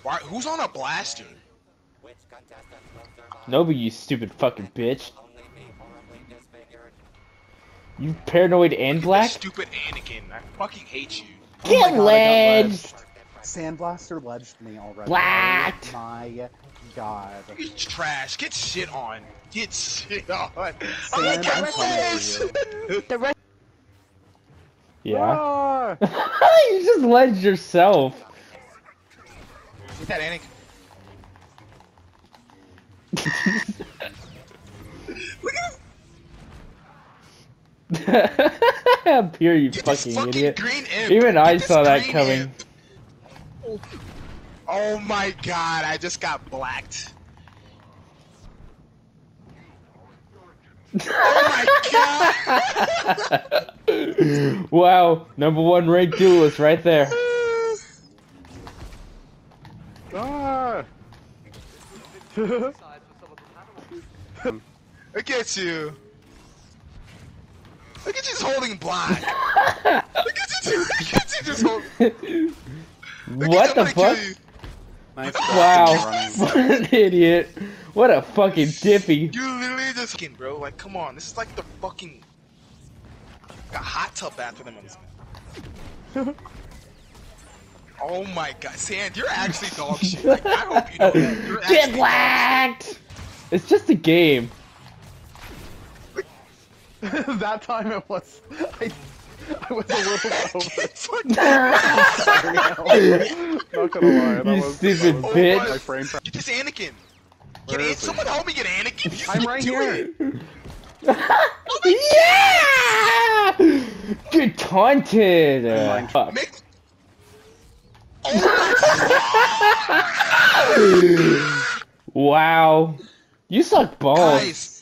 Why, who's on a blaster? Nobody, you stupid fucking bitch. You paranoid and black? Stupid Anakin. I fucking hate you. Get ledged! Sandblaster ledged me already. Blacked! Oh my god. You're trash. Get shit on. Get shit on. Sand, I'm coming for you. Yeah. You just ledged yourself. Get that Anakin. Look at him. Up here, you Get fucking this idiot. Green imp. Even I Get saw this that green coming. Imp. Oh my god, I just got blacked. Oh my god! Wow, #1 ranked duelist right there. Ah! Look at you. Look at you just holding black. Look at you just holding. What the fuck? Nice Wow, what an idiot. What a fucking dippy. You literally just fucking, bro. Like, come on. This is like the fucking. A hot tub bath for them on this man. Oh my god, Sand, you're actually dog shit. Like, I hope you know that. You're Get blacked! It's just a game. That time it was. I was a little over. Sorry, not gonna lie. That You was, stupid that was bitch. My frame. Get this Anakin. Where is he? Someone help me get Anakin. You I'm can right do here. it. Yeah! Get taunted. Mind. Fuck. Make... Oh Wow. You suck balls. guys,